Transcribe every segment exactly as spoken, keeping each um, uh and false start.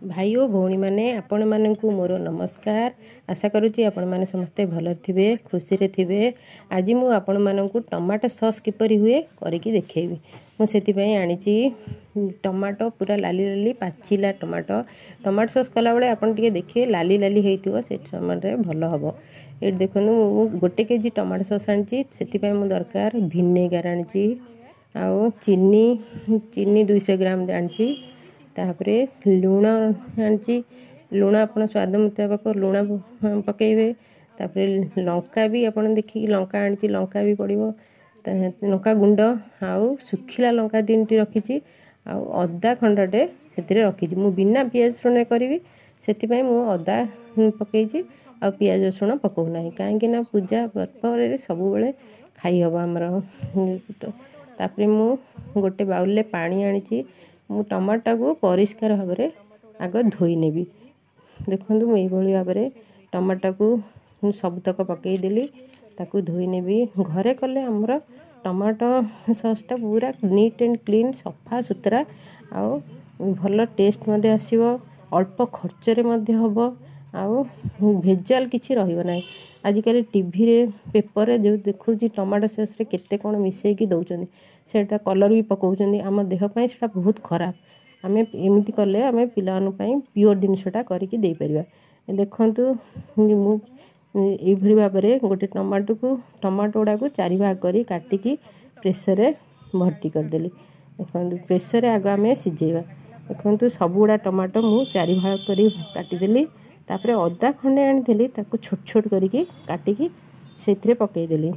भाई ओ भौणी मैंने आपण मानक मोर नमस्कार। आशा करुच्ची आपण मैंने समस्ते भल थे खुशी रे थे। आज मु आपण मानक टमाटो सॉस किपरि हुए करके देखेबी। मुझे आनी टमाटो पूरा लाली लाली पाचिला टमाटो टमाटो सॉस कला बेले आपन टिके देखिए लाली लाली होइतिबो से टमाटो भल हम। ये देखो गोटे केजी टमाटो सॉस आनी से मु दरकार भिनेगार आनी आउ चीनी चीनी दुई सौ ग्राम आनी तापरे लुण आनी लुण आप स्वाद मुताबक लुण पकेबे। तापरे लंका भी आप देखिए लंका आनी लंका भी पड़ो लंका गुंड आउ सुखिला लंका तीन टी रखी आउ अदा खंडटे से रखी मु बिना पियाज रसुण करी से अदा पकई आ पियाज रसुण पकाऊना कहीं पूजा पर्व सब बेले खाई हम आमर। तापरे मु गोटे बाउल पानी आनी मु टमाटो को परिष्कार भाव में आग धोई नेबी। देखो मुझे भाव में टमाटो को सबतक पकईदेली ताकू धोई नेबी। घरे कले आमर टमाटो सॉसटा पूरा नीट एंड क्लीन सफा सुतरा आउ भल टेस्ट मध्य आसीबो अल्प खर्चरे मध्य हबो आउ भेजाल किछि रहिबो नाही। आजिकल टीवी रे पेपर रे जो देखुची टमाटो सॉस रे केते कोन मिसई की दउचंदी सेटा कलर भी पकाउचंदी आम देह पई सेटा बहुत खराब। आमे एमिति कले आमे पिलानु पई प्योर जिनिसटा करिकि देई परिबा। देखंतु मु एई भली भाव रे गोटे टमाटो को टमाटो गुडा को चारि भाग करी काटिकी प्रेशर रे भर्ती कर देली। देखंतु प्रेशर रे आग आमे सिजेबा। देखंतु सब गुडा टमाटो मु चारि भाग करी काटी देली तापरे अदा खंडे आनी देली ताको छोट छोट करिकि काटिकी सेथिरे पकई देली।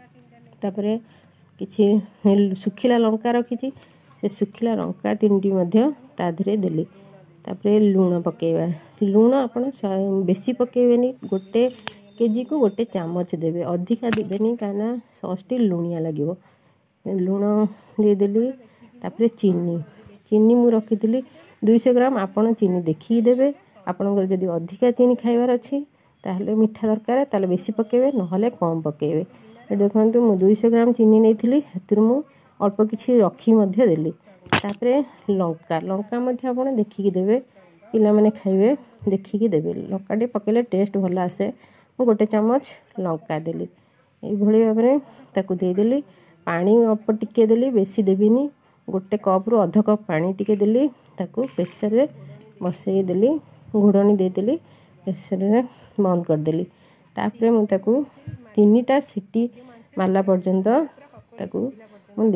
तापरे किछि सुखिला लंका रखी से सुखिला लंका तीन टी मध्य ता धरे देली। तापरे लुण पकेबा लुण आपण बेसी पकेबेनी गोटे केजी को गोटे चामच देबे अधिका देबेनी काना सॉस टी लुणिया लागिवो। लुण दे देली तापरे चीनी चीनी मु रखितली दो सौ ग्राम आपण चीनी देखि देबे। आपनकर जदि अधिका चीनी खाइबार अछि ताहले मिठा दरकार ताले बेसी पकेबे नहले कम पकेबे। देखंतु मु दो सौ ग्राम चीनी नेइथिली हेतुर मु अल्प किछि रखी मध्य देली। तापरे लंका लंका मध्य आपण देखिकि देबे पिला माने खाइबे देखिकि देबे लंका टे पकेले टेस्ट भल आसे। मु गोटे चामच लंका देली एई भली भाव में ताकू दे देली पानी अल्प टिके देली बेसी देबिनी गोटे कप रु आधा कप पानी टिके देली ताकू प्रेशर रे बसई देली घोड़नी दे देली प्रेशर रे बंद कर देली। तापरे मु ताकू तीनटा सीटी मारला पर्यंत ताकू मु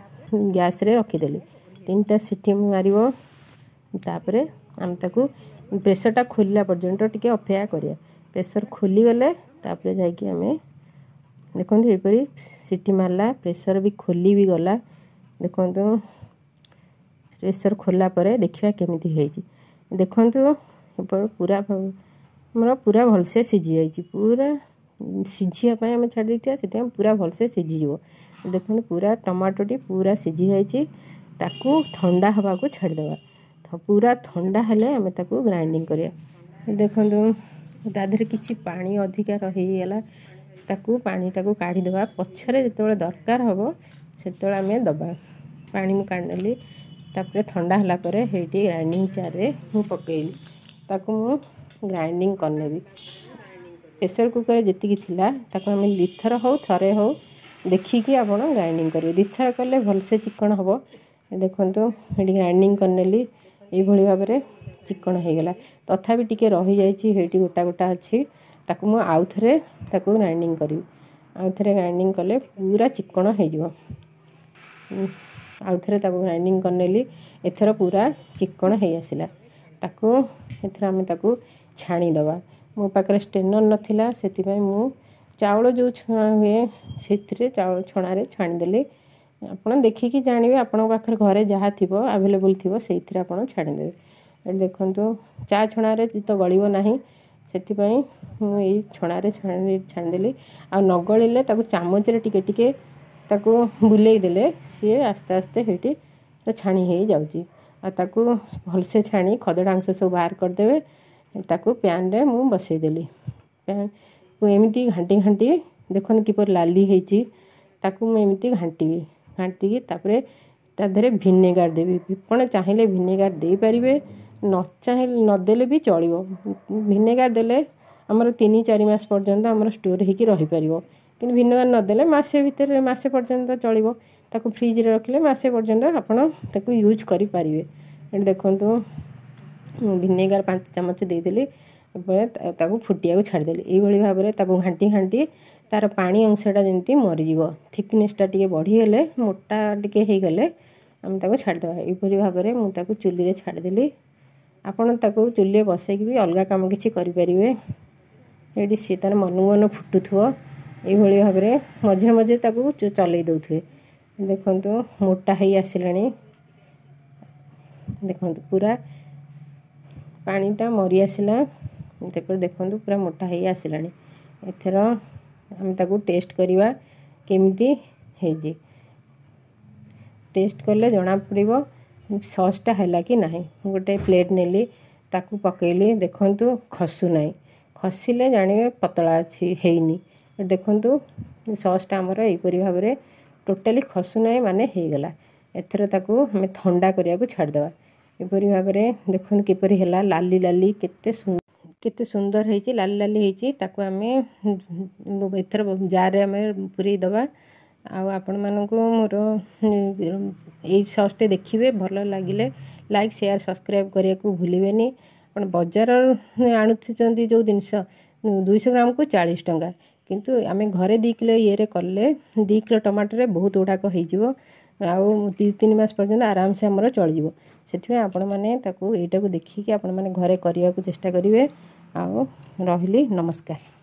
गैस रे रखी देली तीनटा सीटी मारिबो। तापरे हम ताकू प्रेशरटा खोलला पर्यंत टिके अपेक्षा करिया प्रेशर खोली गले तापरे जाई कि हमें देखंतु एपरी सीटी मारला प्रेशर भी खोली भी गला। देखंतु प्रेशर खोलला परे देखिया केमिति हेची देखंतु पूरा हमर पूरा भलसे सिझी जाइची पूरा सिझिया पय हम छाड़ दितिया सेते पूरा भलसे सिझी जिवो। देखंतु पूरा टमाटो टी पूरा सिझी जाइची ताकू ठंडा हवा को छाड़ देबा पूरा ठंडा हेले हम ताकू ग्राइंडिंग करिया। देखंतु दादरे किछि पानी अधिका रही गेला ताकू पानी टाकू काढी देबा पछरे जेतेबेले दरकार हबो सेतेबेले हमें दबा पानी मु काढनेली। तापरे ठंडा हला परे हेटी ग्राइंडिंग जार रे मु पकेइली ताकू मु ग्राइंडिंग करनेबी। प्रेशर कुकर जेतिकी थिला ताकू हम दिथर हो थरे हो देखिकी आपण ग्राइंडिंग करिवे दिथर कले भलसे चिकन हबो। देखंतु हेटी ग्राइंडिंग करनेली एई भली भाव में चिकन हो गला तथापि टिके रही जाइछि हेटी गोटा गोटा अछि ताकू मु आउ थरे ताकू ग्राइंडिंग करी आउ थरे ग्राइंडिंग कले पूरा चिकन हो जिवो। आउ थरे ताकू ग्राइंडिंग करनेली एथर पूरा चिकन हो आसिला ताकू एथर हम ताकू छाणी दबा। मो पाखरे स्टेनर नथिला सेति पय मु चावल जो छणा हुए सेथिरे चावल छणा रे छाणी देले आपण देखिकी जानिबे आपण पाखरे घरे जहा थिबो अवेलेबल थिबो सेथिरे आपण छाणी देबे। देखंतु चा छणा रे तो गळिबो नाही सेति पय मु एई छणा रे छाणी छाणी देली आ न गळिले ताकू चामच रे टिके टिके ताकू बुलेई देले से आस्ते आस्ते हेटी छाणी हे जाउची आ ताकू भलसे छाणी खदडा अंश सब बाहर कर देबे। ताकू पैन रे मु बसई देली पैन मु एमिति घांटी घांटी देखन किपर लाली हेची ताकू मु एमिति घांटीबी घांटी की तापरे ता धरे भिनेगार देबी। आपण चाहिले भिनेगार दे परिबे न चाहे नदेले भी चलिबो। विनेगार देले आमर तीन चार मास पर्यंत आमर स्टोर होकर रहीपर कि विनेगार नदेले मसे भितर मसे पर्यंत चलिबो। ताकू फ्रिज रे रखिले मसे पर्यंत आपण ताकू यूज करि पारिबे। एट देखंतु विनेगार पांच चमच देदेली ताकू फुटिया को छाड़देली। यही भाव में ताकू घाटी घाटी तार पानी अंशटा जमी मरीज थिकनेसटा टे बढ़ीगले मोटा टे हो गले आम ताकू छाड़देवा। यहपरी भाव में मुझे चुली रे छाड़देली। आपण ताकू चुली बसैक भी अलग कम किसी करें। ये सी तार मन मन फुटुथो यही भाव में मझे मझे ताकू चलई दौथे। देखंतु मोटा ही आसिलानी। देखंतु पूरा पानीटा मरी आसला। तापर देखंतु पूरा मोटा ही आसिलानी। एथर हम ताकू टेस्ट करवा केमिति हेजी। टेस्ट कले जना पड़िबो सॉसटा हैला कि नाही। गोटे प्लेट नेली ताकू पकेली। देखंतु खसु नाही। खसिले जानिबे पतला अछि हेइनी। देखंतु सॉसटा हमर एपरि भाव में टोटाली खसु नाही माने हे गला। एथर ताकू हम ठंडा करिया को छाड़ देबा। एपरि भाव में देखंतु किपरि हैला लाली लाली केते केते सुंदर हेची लाली लाली हेची। ताकू आमे एथर जार रे आमे पूरी दबा। आ आपण मानकू मोर ए सॉसटे देखिबे भल लागिले लाइक शेयर सब्सक्राइब करिया को भूलिबेनी। आपण बाजार आणुछंती जो जिनिस दो सौ ग्राम को चालीस टंका किंतु आमे घरे दो किलो ये रे करले दो किलो टमाटर रे बहुत गुड़ाक हो जिवो। आउ तीन मास पर्यंत आराम से हमर चल जिवो। सेथिमे आपण माने ताकू एटा को देखिके आपण माने घरे करिया को चेष्टा करिवे। आउ रहिली नमस्कार।